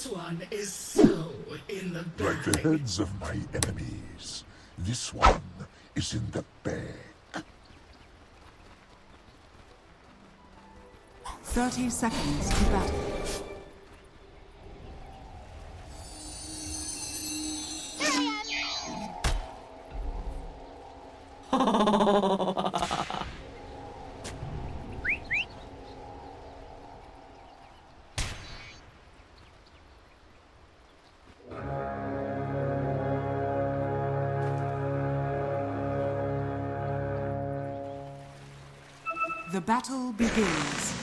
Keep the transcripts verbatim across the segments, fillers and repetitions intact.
This one is so in the bag. Like the heads of my enemies, this one is in the bag. Thirty seconds to battle. The battle begins.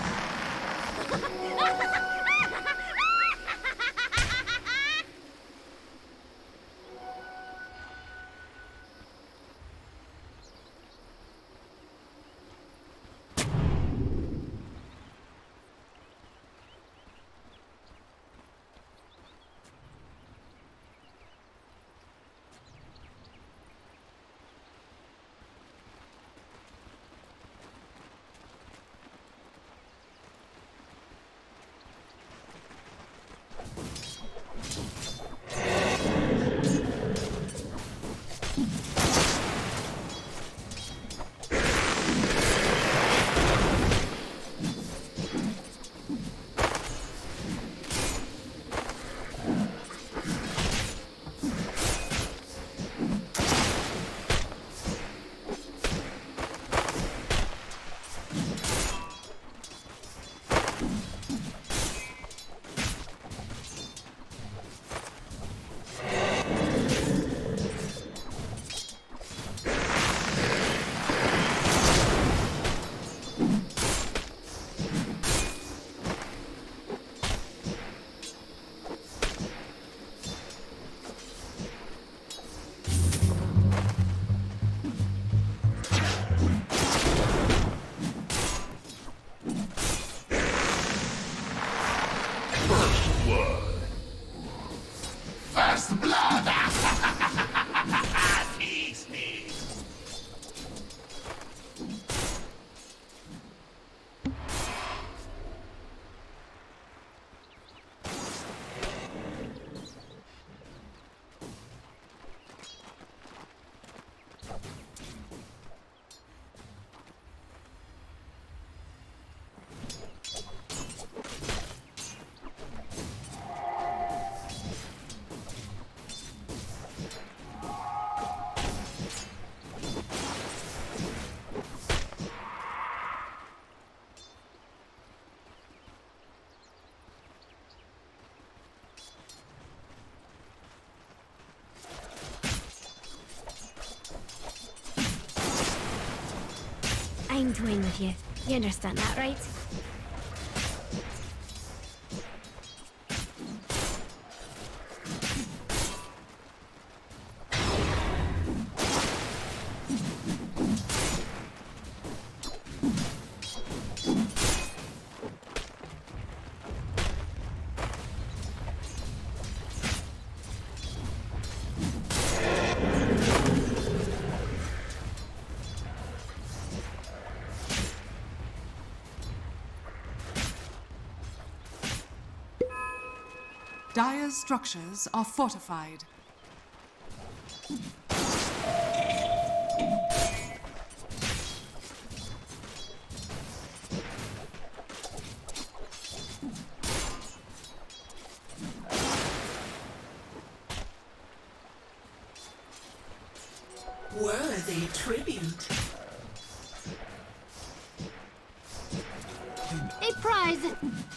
I'm toying with you. You understand that, right? Dire's structures are fortified. Worthy tribute. A prize!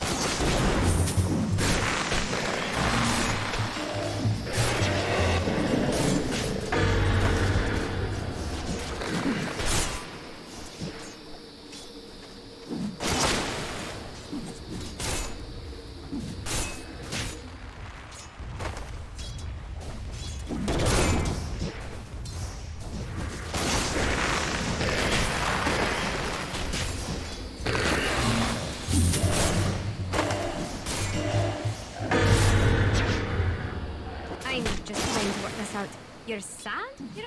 Out. You're sad? You're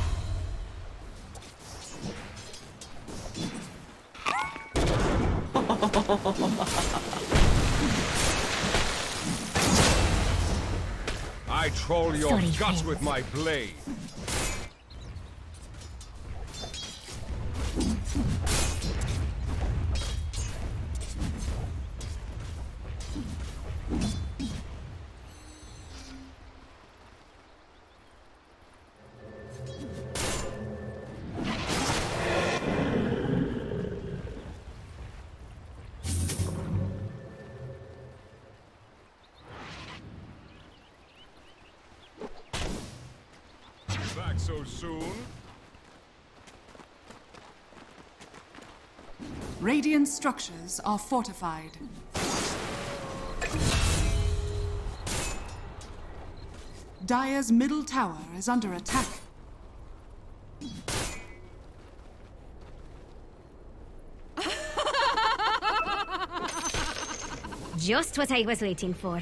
fucking sad? I troll your Sorry, guts friends. with my blade. Back so soon? Radiant structures are fortified. Dire's middle tower is under attack. Just what I was waiting for.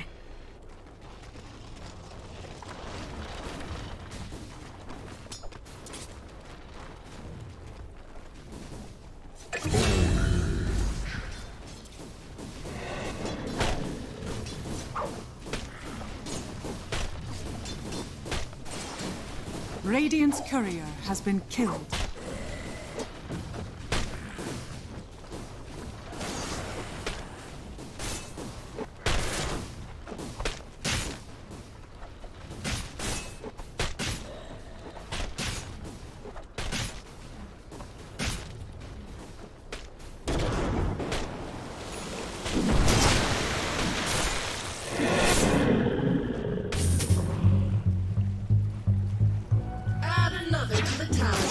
Radiant's courier has been killed. Add another to the tower.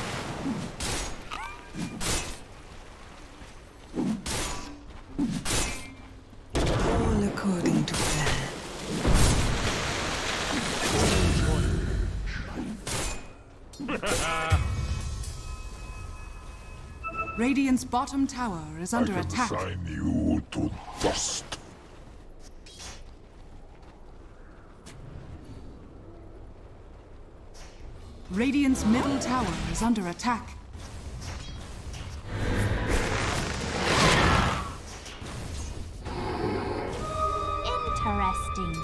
All according to plan. Radiant's bottom tower is I under can attack. sign you to dust. Radiant's middle tower is under attack. Interesting.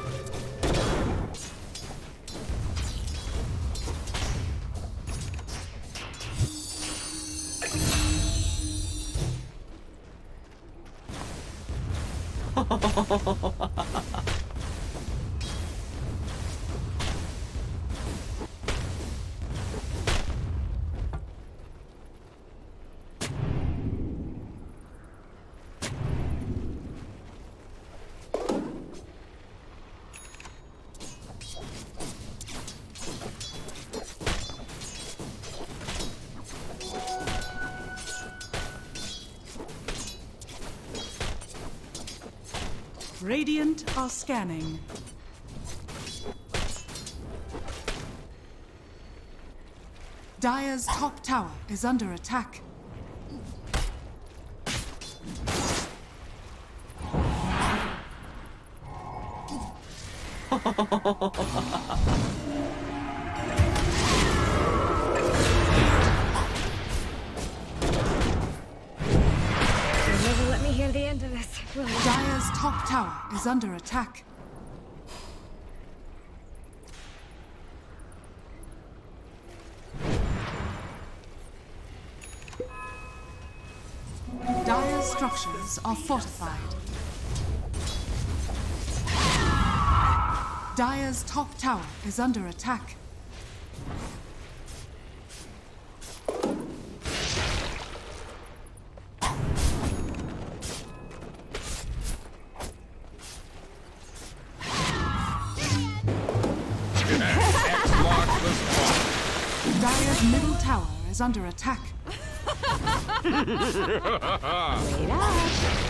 Radiant are scanning. Dire's top tower is under attack. You'll never let me hear the end of this, will you? Dire's top tower is under attack. Dire's structures are fortified. Dire's top tower is under attack. X marks the spot. Dire's middle tower is under attack. Wait up.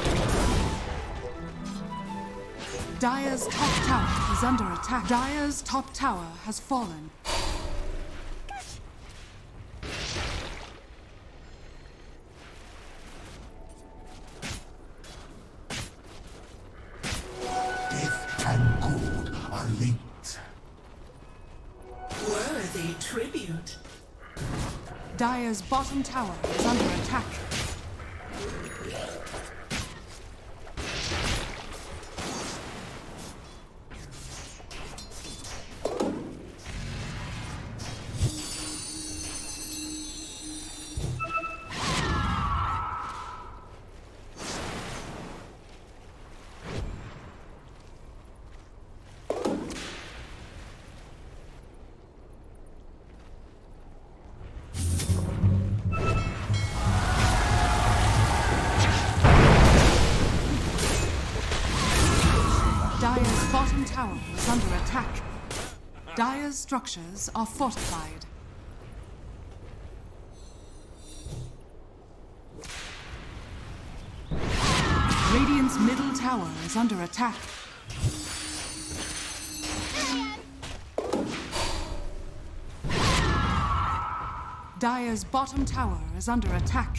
Dire's top tower is under attack. Dire's top tower has fallen. Death and good are linked. Worthy tribute. Dire's bottom tower is under attack. is under attack. Dire's structures are fortified. Radiant's middle tower is under attack. Dire's bottom tower is under attack.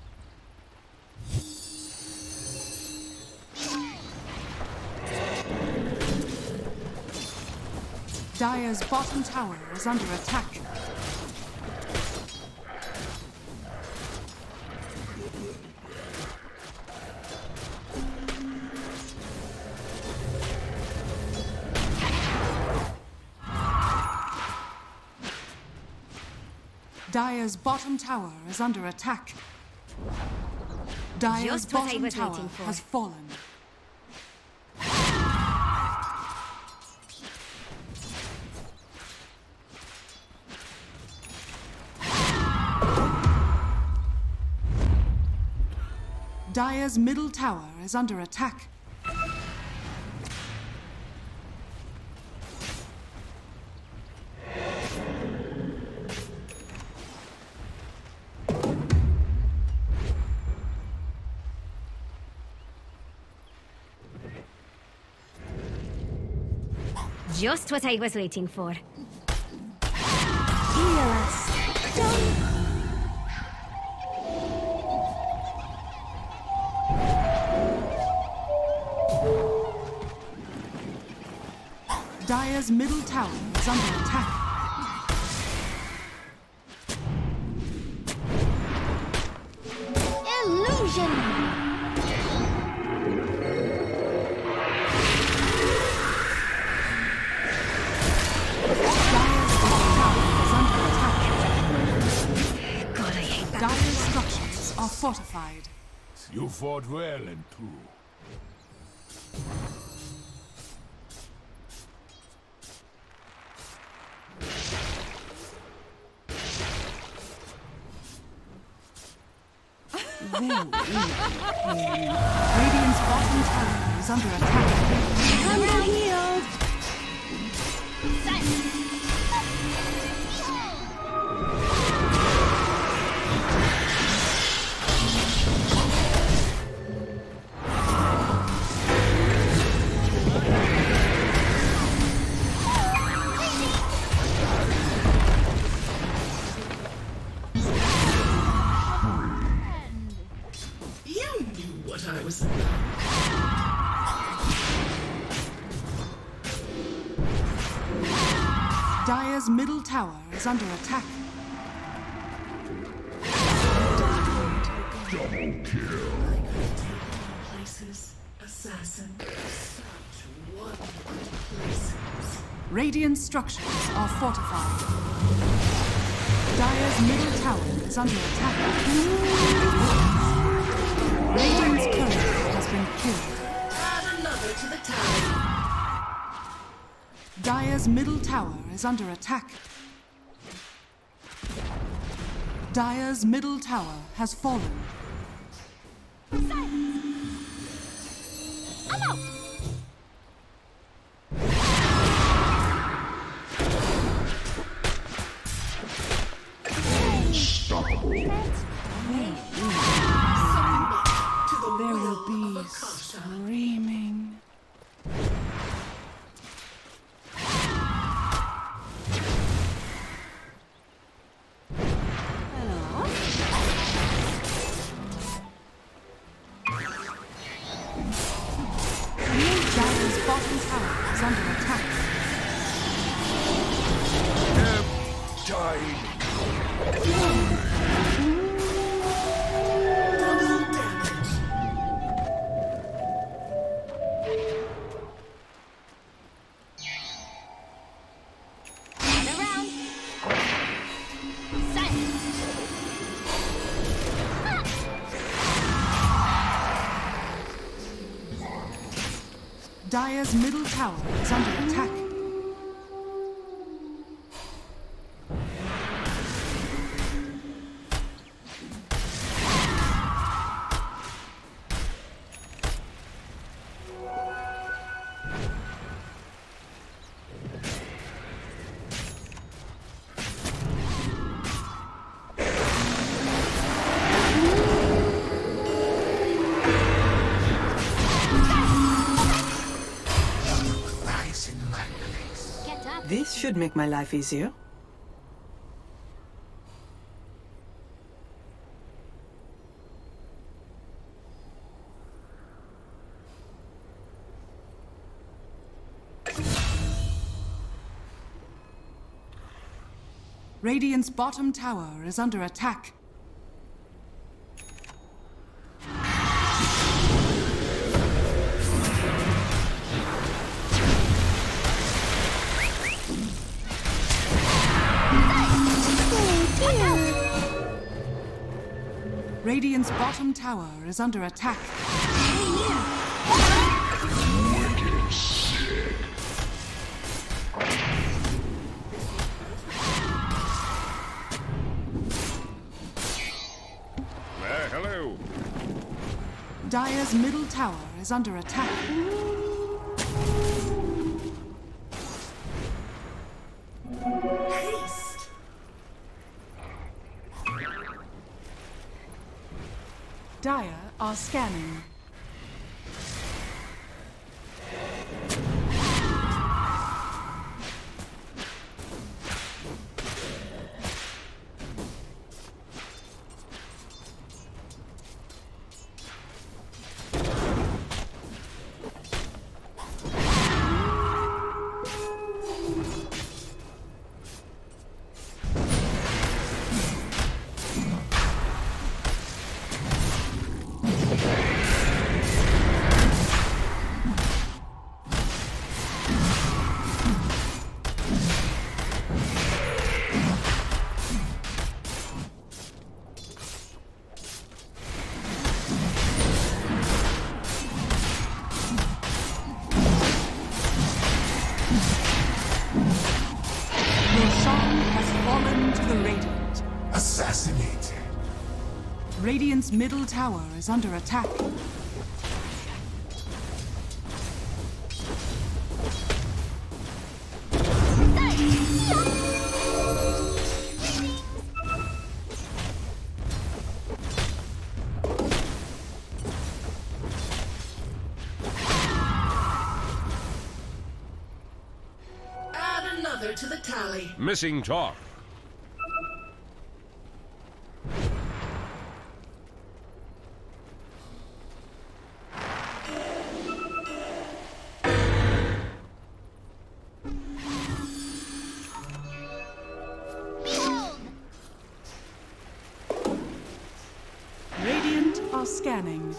Dire's bottom tower is under attack. Dire's bottom tower is under attack. Dire's Just what I bottom was tower waiting for. has fallen. Dire's middle tower is under attack. Just what I was waiting for. Heal us. Dire's middle tower is under attack. Illusion! Dire's top tower is under attack. God, I hate that. Dire's structures are fortified. You fought well and true. Radiant's bottom tower is under attack. I'm now healed. You knew what I was about. Dire's middle tower is under attack. Places, assassin. Such wonderful places. Radiant structures are fortified. Dire's middle tower is under attack. Radiant's courier has been killed. Add another to the tower. Dire's middle tower is under attack. Dire's middle tower has fallen. To the There will will be of Akasha. screaming. Dire's bottom tower is under attack. Died. Double damage. Around. Silence. Dire's middle tower is under attack. This should make my life easier. Radiant's bottom tower is under attack. Radiant's bottom tower is under attack. Uh, hello. Dire's middle tower is under attack. Haste. Dire are scanning. Roshan has fallen to the Radiant. Assassinated. Radiant's middle tower is under attack. Add another to the tally. Missing talk. Radiant are scanning.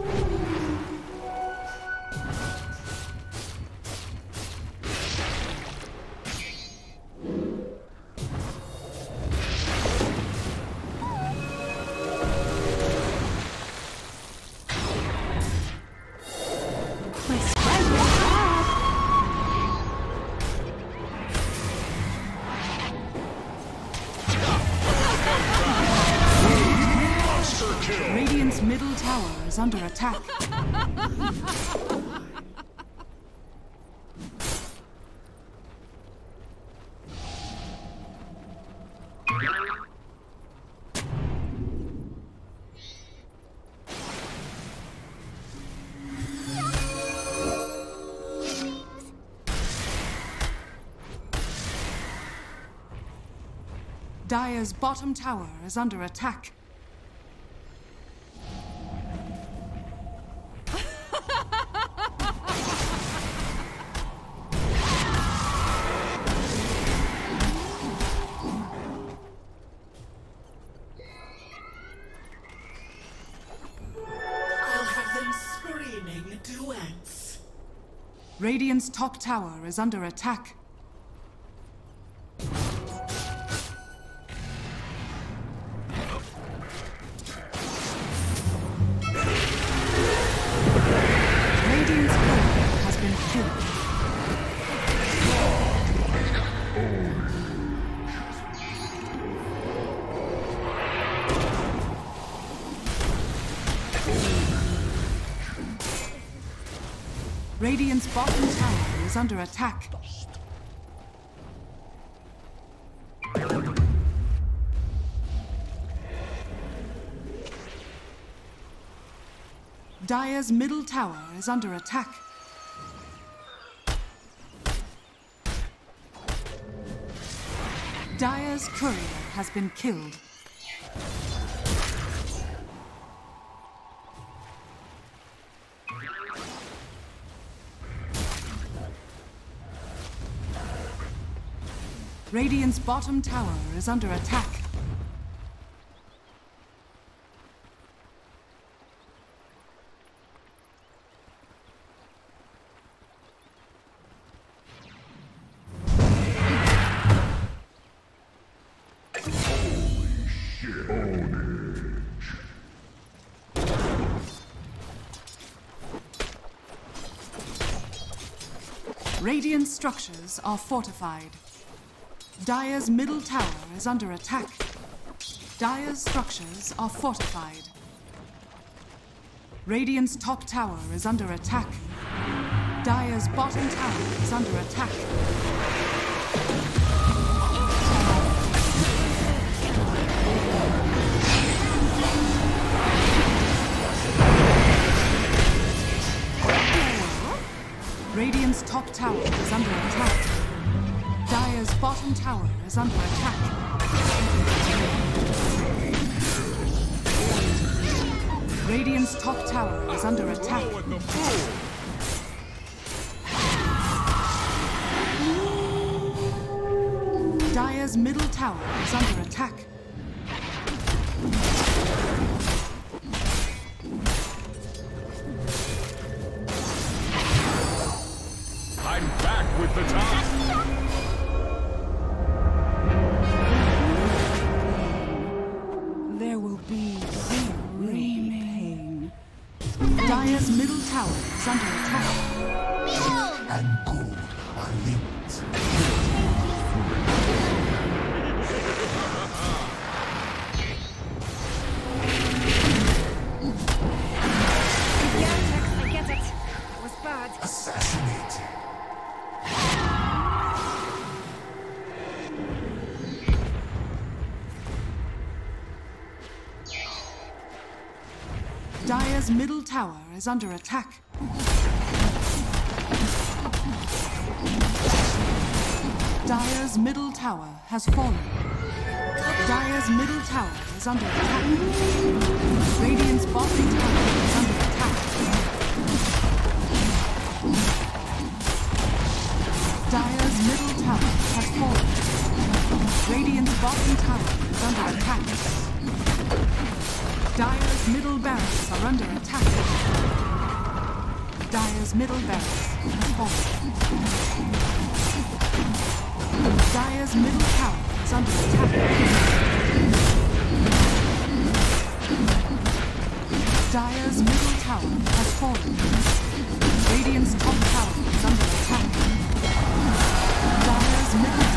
Radiant's middle tower is under attack. Dire's bottom tower is under attack. I'll have them screaming duets. Radiant's top tower is under attack. Radiant's turret has been killed. Radiant's bottom tower is under attack. Dire's middle tower is under attack. Dire's courier has been killed. Radiant's bottom tower is under attack. Radiant structures are fortified. Dire's middle tower is under attack. Dire's structures are fortified. Radiant's top tower is under attack. Dire's bottom tower is under attack. Radiant's top tower is under attack. Dire's bottom tower is under attack. Radiant's top tower is under attack. Dire's middle tower is under attack. I'm back with the top. There will be zero pain. Dire's middle tower is under attack. And good are linked. Yeah, I get it. It was bad. Assassinated. Dire's middle tower is under attack. Dire's middle tower has fallen. Dire's middle tower is under attack. Radiant's bottom tower is under attack. Dire's middle tower has fallen. Radiant's bottom tower is under attack. Dire's middle barracks are under attack. Dire's middle barracks has fallen. Dire's middle tower is under attack. Dire's middle tower has fallen. Radiant's top tower is under attack. Dire's middle